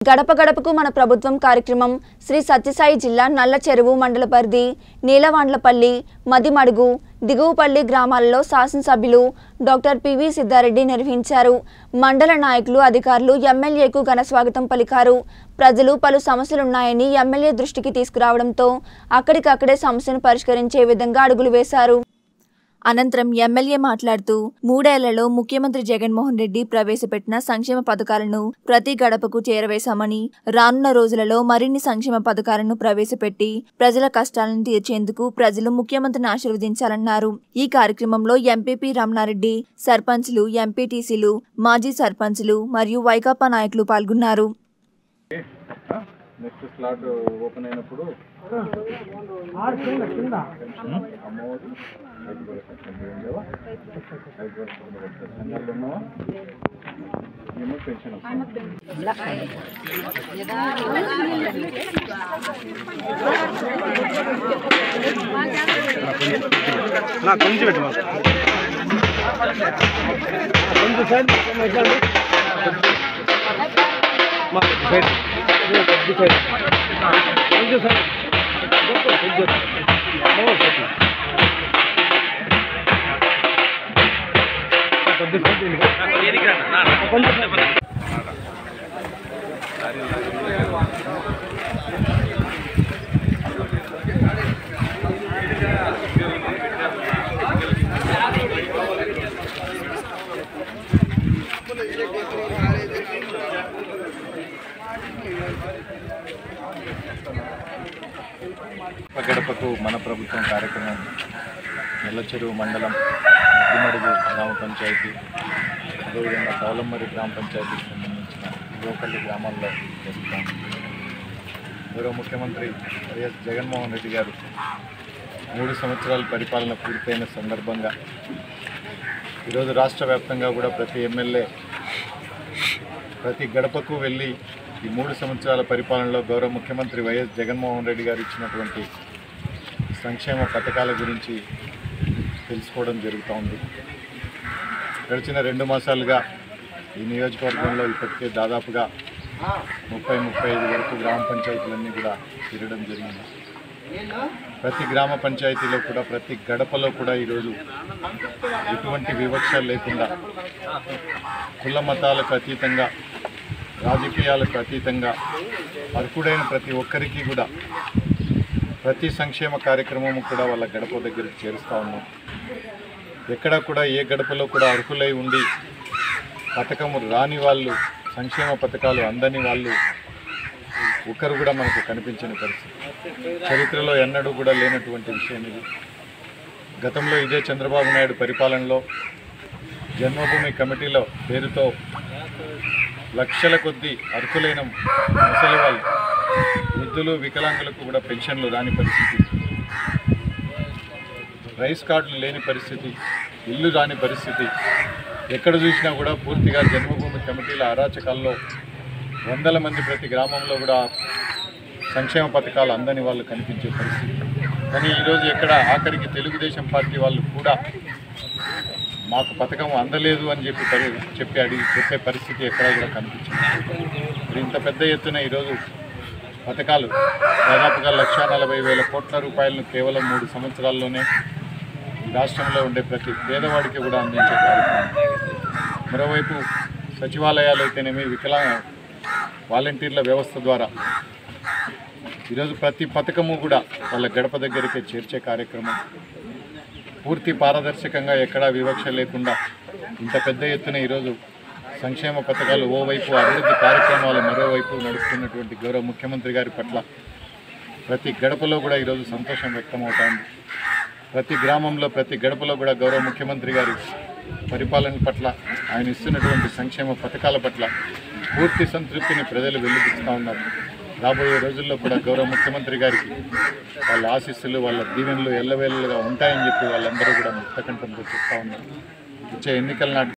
గడప గడపకు మన ప్రభుత్వం కార్యక్రమం శ్రీ సత్యసాయి జిల్లా నల్లచెరువు మండల పరిధి నీలవాండ్లపల్లి, మదిమడుగు, దిగువపల్లి గ్రామాలలో శాసనసభ్యులు డాక్టర్ పివి సిద్ధారెడ్డి నిర్వహించారు. మండల నాయకులు, అధికారులు ఎమ్మెల్యేకు ఘన స్వాగతం పలికారు. ప్రజలు పలు సమస్యలున్నాయని ఎమ్మెల్యే దృష్టికి తీసుకురావడంతో అక్కడికక్కడే సమస్యను పరిష్కరించే విధంగా అడుగులు వేశారు. అనంతరం ఎమ్మెల్యే మాట్లాడుతూ 3 ఏళ్లలో ముఖ్యమంత్రి జగన్మోహన్ రెడ్డి ప్రవేశపెట్టిన సంక్షేమ పథకాలను ప్రతి గడపకు చేరవేశామని, రానున్న రోజులలో మరిన్ని సంక్షేమ పథకాలను ప్రవేశపెట్టి ప్రజల కష్టాలను తీర్చేందుకు ప్రజలు ముఖ్యమంత్రిని ఆశీర్వదించాలన్నారు. ఈ కార్యక్రమంలో ఎంపీపీ రమణారెడ్డి, సర్పంచ్లు, ఎంపీటీసీలు, మాజీ సర్పంచ్లు మరియు వైకాపా నాయకులు పాల్గొన్నారు. నెక్స్ట్ స్లాట్ ఓపెన్ అయినప్పుడు పెన్షన్ కొంచెం పెట్టు కొంచెం సైడ్ గడపకు మన ప్రభుత్వం కార్యక్రమం నల్లచెరువు మండలం మదిమడుగు గ్రామ పంచాయతీ, అదేవిధంగా కౌలమ్మరి గ్రామ పంచాయతీకి సంబంధించిన దిగువపల్లి గ్రామాల్లో చేస్తాం. గౌరవ ముఖ్యమంత్రి వైఎస్ జగన్మోహన్ రెడ్డి గారు 3 సంవత్సరాల పరిపాలన పూర్తయిన సందర్భంగా ఈరోజు రాష్ట్ర వ్యాప్తంగా కూడా ప్రతి ఎమ్మెల్యే ప్రతి గడపకు వెళ్ళి ఈ 3 సంవత్సరాల పరిపాలనలో గౌరవ ముఖ్యమంత్రి వైఎస్ జగన్మోహన్ రెడ్డి గారు ఇచ్చినటువంటి సంక్షేమ పథకాల గురించి తెలుసుకోవడం జరుగుతూ ఉంది. గడిచిన 2 మాసాలుగా ఈ నియోజకవర్గంలో ఇప్పటికే దాదాపుగా 30-35 వరకు గ్రామ పంచాయతీలన్నీ కూడా తిరగడం జరిగింది. ప్రతి గ్రామ పంచాయతీలో కూడా ప్రతి గడపలో కూడా ఈరోజు ఎటువంటి వివక్ష లేకుండా కుల మతాలకు అతీతంగా, రాజకీయాలకు అతీతంగా అర్హుడైన ప్రతి ఒక్కరికి కూడా ప్రతి సంక్షేమ కార్యక్రమము కూడా వాళ్ళ గడప దగ్గరికి చేరుస్తూ ఉన్నాం. ఎక్కడ కూడా ఏ గడపలో కూడా అర్హులై ఉండి పథకము రాని వాళ్ళు, సంక్షేమ పథకాలు అందని వాళ్ళు ఒకరు కూడా మనకు కనిపించని పరిస్థితి. చరిత్రలో ఎన్నడూ కూడా లేనటువంటి విషయం ఇది. గతంలో ఇదే చంద్రబాబు నాయుడు పరిపాలనలో జన్మభూమి కమిటీలో పేరుతో లక్షల కొద్దీ అర్హులైన ముసలి వాళ్ళు, వృద్ధులు, వికలాంగులకు కూడా పెన్షన్లు రాని పరిస్థితి, రైస్ కార్డులు లేని పరిస్థితి, ఇల్లు రాని పరిస్థితి, ఎక్కడ చూసినా కూడా పూర్తిగా జన్మభూమి కమిటీల అరాచకాల్లో వందల మంది ప్రతి గ్రామంలో కూడా సంక్షేమ పథకాలు అందని వాళ్ళు కనిపించే పరిస్థితి. కానీ ఈరోజు ఎక్కడ ఆఖరికి తెలుగుదేశం పార్టీ వాళ్ళు కూడా మాకు పథకం అందలేదు అని చెప్పే పరిస్థితి ఎక్కడ కూడా కనిపించింది. ఇంత పెద్ద ఎత్తున ఈరోజు పథకాలు దాదాపుగా 1,40,000 కోట్ల రూపాయలను కేవలం 3 సంవత్సరాల్లోనే రాష్ట్రంలో ఉండే ప్రతి పేదవాడికి కూడా అందించే కార్యక్రమం. మరోవైపు సచివాలయాలు అయితేనేమి, వాలంటీర్ల వ్యవస్థ ద్వారా ఈరోజు ప్రతి పథకము కూడా వాళ్ళ గడప దగ్గరికి చేర్చే కార్యక్రమం పూర్తి పారదర్శకంగా, ఎక్కడా వివక్ష లేకుండా ఇంత పెద్ద ఎత్తున ఈరోజు సంక్షేమ పథకాలు ఓవైపు, అభివృద్ధి కార్యక్రమాలు మరోవైపు నడుస్తున్నటువంటి గౌరవ ముఖ్యమంత్రి గారి పట్ల ప్రతి గడపలో కూడా ఈరోజు సంతోషం వ్యక్తమవుతోంది. ప్రతి గ్రామంలో, ప్రతి గడపలో కూడా గౌరవ ముఖ్యమంత్రి గారి పరిపాలన పట్ల, ఆయన ఇస్తున్నటువంటి సంక్షేమ పథకాల పట్ల పూర్తి సంతృప్తిని ప్రజలు వెలిగిస్తూ ఉన్నారు. రాబోయే రోజుల్లో కూడా గౌరవ ముఖ్యమంత్రి గారికి వాళ్ళ ఆశీస్సులు, వాళ్ళ దీవెనలు ఎల్లవేళలుగా ఉంటాయని చెప్పి వాళ్ళందరూ కూడా ముక్తకంఠంతో చెప్తా ఉన్నారు. వచ్చే ఎన్నికల నాటి